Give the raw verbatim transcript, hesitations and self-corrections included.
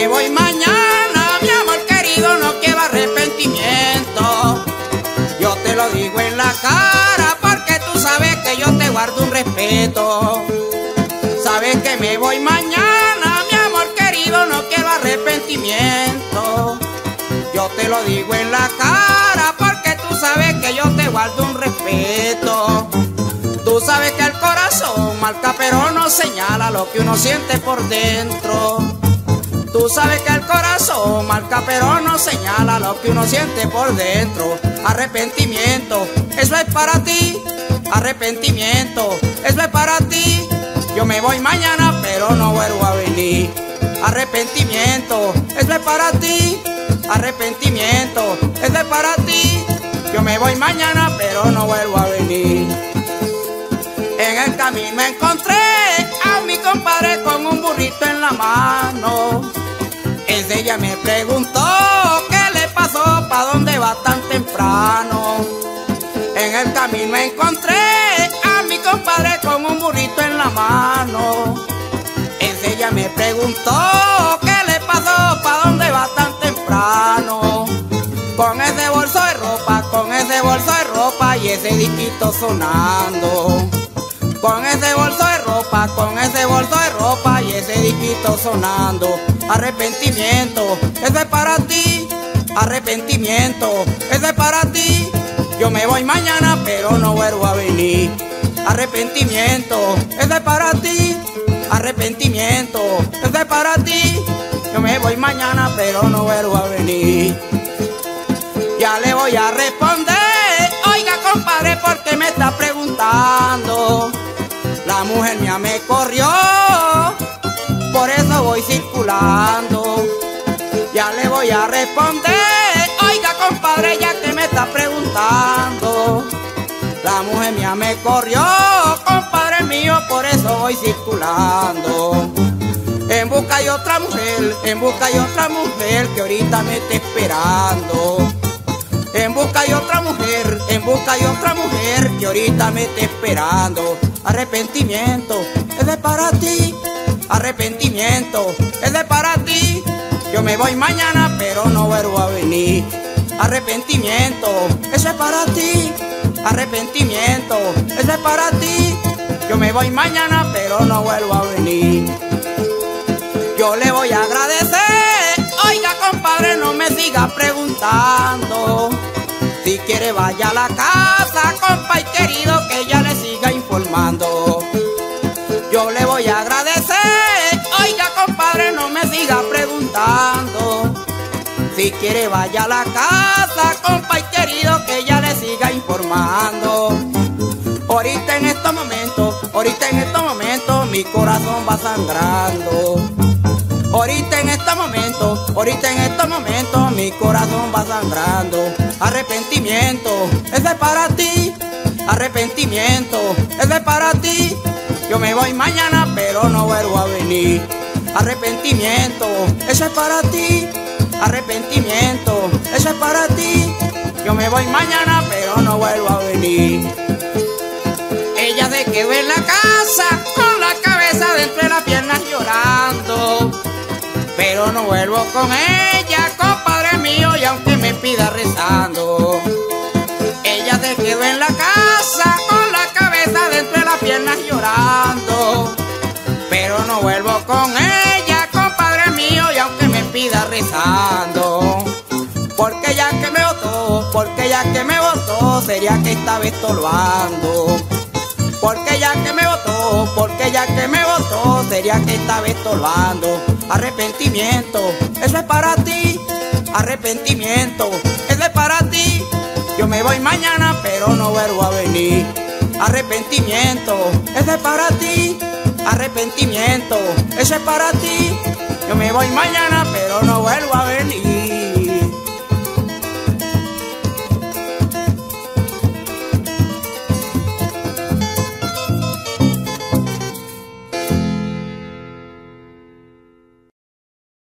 me voy mañana, mi amor querido, no quiero arrepentimiento. Yo te lo digo en la cara porque tú sabes que yo te guardo un respeto. Sabes que me voy mañana, mi amor querido, no quiero arrepentimiento. Yo te lo digo en la cara porque tú sabes que yo te guardo un respeto. Tú sabes que el corazón marca pero no señala lo que uno siente por dentro. Tú sabes que el corazón marca pero no señala lo que uno siente por dentro. Arrepentimiento, eso es para ti. Arrepentimiento, eso es para ti. Yo me voy mañana pero no vuelvo a venir. Arrepentimiento, eso es para ti. Arrepentimiento, eso es para ti. Yo me voy mañana pero no vuelvo a venir. En el camino me encontré a mi compadre con un burrito en la mano. Ella me preguntó qué le pasó, pa' dónde va tan temprano. En el camino me encontré a mi compadre con un burrito en la mano. Ella me preguntó qué le pasó, pa' dónde va tan temprano. Con ese bolso de ropa, con ese bolso de ropa y ese disquito sonando. Con ese bolso de ropa, con ese bolso de ropa y ese disquito sonando. Arrepentimiento, eso es para ti. Arrepentimiento, eso es para ti. Yo me voy mañana pero no vuelvo a venir. Arrepentimiento, eso es para ti. Arrepentimiento, eso es para ti. Yo me voy mañana pero no vuelvo a venir. Ya le voy a responder. Oiga compadre, ¿por qué me está preguntando? La mujer mía me corrió, por eso voy circulando. Ya le voy a responder. Oiga compadre, ya que me está preguntando. La mujer mía me corrió, compadre mío, por eso voy circulando. En busca de otra mujer, en busca de otra mujer que ahorita me está esperando. En busca de otra mujer, en busca de otra mujer que ahorita me está esperando. Arrepentimiento, es de para ti. Arrepentimiento, es de para ti. Yo me voy mañana pero no vuelvo a venir. Arrepentimiento, eso es para ti. Arrepentimiento, eso es para ti. Yo me voy mañana pero no vuelvo a venir. Yo le voy a agradecer. Oiga compadre, no me siga preguntando. Si quiere vaya a la casa, compa y querido, que ella le siga informando. Yo le voy a agradecer. Oiga compadre, no me siga preguntando. Si quiere vaya a la casa, compa y querido, que ella le siga informando. Ahorita en estos momentos, ahorita en estos momentos mi corazón va sangrando. Ahorita en estos momentos, ahorita en estos momentos mi corazón va sangrando. Arrepentimiento, ese es para ti. Arrepentimiento, ese es para ti. Yo me voy mañana pero no vuelvo a venir. Arrepentimiento, eso es para ti. Arrepentimiento, eso es para ti. Yo me voy mañana pero no vuelvo a venir. Ella se quedó en la casa con la cabeza dentro de las piernas llorando. Pero no vuelvo con ella, compadre mío, y aunque me pida rezando. Ella se quedó en la casa con la cabeza dentro de las piernas llorando. Pero no vuelvo con ella, compadre mío, y aunque me pida rezando. Porque ya que me votó, porque ya que me votó, sería que estaba estorbando. Porque ya que me votó, porque ya que me votó, sería que estaba estorbando. Arrepentimiento, eso es para ti. Arrepentimiento, eso es para ti. Yo me voy mañana pero no vuelvo a venir. Arrepentimiento, eso es para ti. Arrepentimiento, eso es para ti. Yo me voy mañana pero no vuelvo a venir.